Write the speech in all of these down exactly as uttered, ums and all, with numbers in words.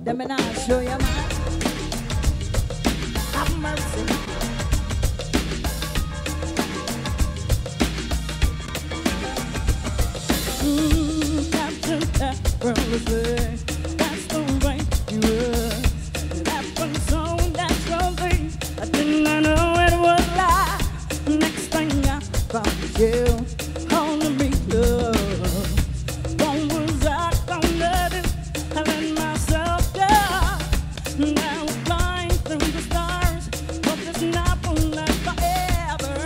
Let me not show you my have mercy. Mm, Captain Effortlessly, that's the way you were. That one so naturally, I did not know it was lie. Next thing I found you holding me up. What was I gonna do? I let myself go. Now I'm flying through the stars, but this night will last forever.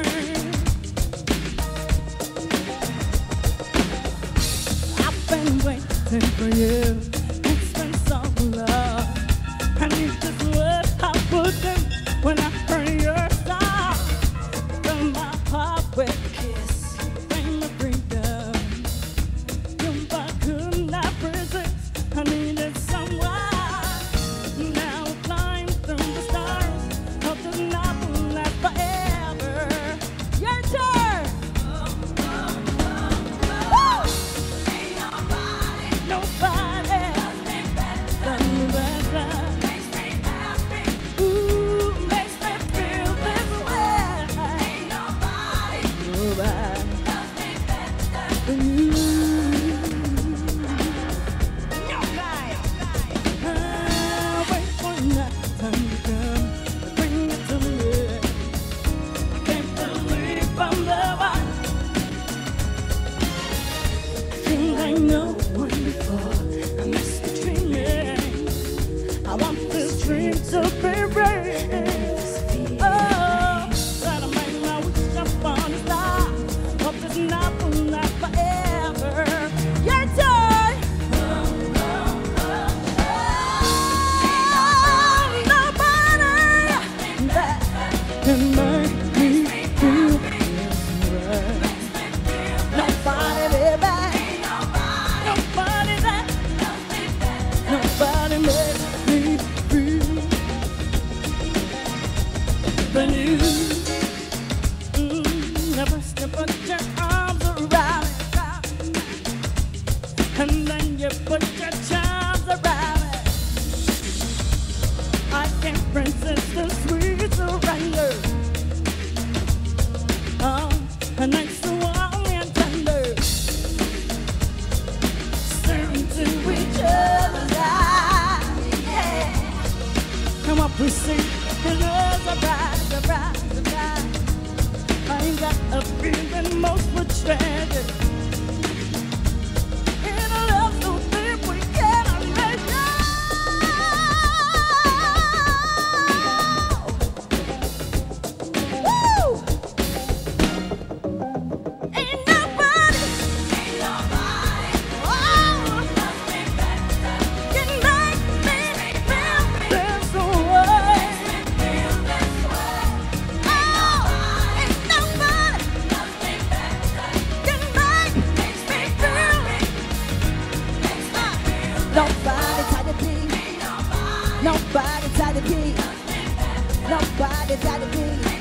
I've been waiting for you. It's been so long, and you just what I would do when I heard your song. Fill my heart with a kiss, bring me freedom. You I could not resist. I needed someone. Now I'm flying through the stars. Hope this night will last forever. Your turn. Woo! Ain't nobody, nobody does me better. Makes me happy. Ooh, makes me feel this way. Ain't nobody, nobody does me better than you. Nobody. I wait for that time to come to bring it to me. I can't believe I'm the one. Think I know one before. I must be dreaming. I want this dream to be real. Oh, gotta make my wish upon a star. Hope this night will last forever. Your turn. Nobody that can make me feel this way. Nobody, baby. Nobody that. Nobody makes me feel than you. Mm, never step put your arms around it, and then you put your charms around it. I can't resist the sweet surrender. Oh, and I'm so warm and tender. Staring to each other's eyes, yeah. And what we see is a surprise, surprise, surprise. I ain't got a feeling most would treasure. In a love so deep we cannot measure. Woo! Ain't nobody, ain't nobody, oh, can make me feel this way. Oh, ain't nobody can make me feel. Nobody tied the beat. Nobody tied the beat. Nobody tied the beat.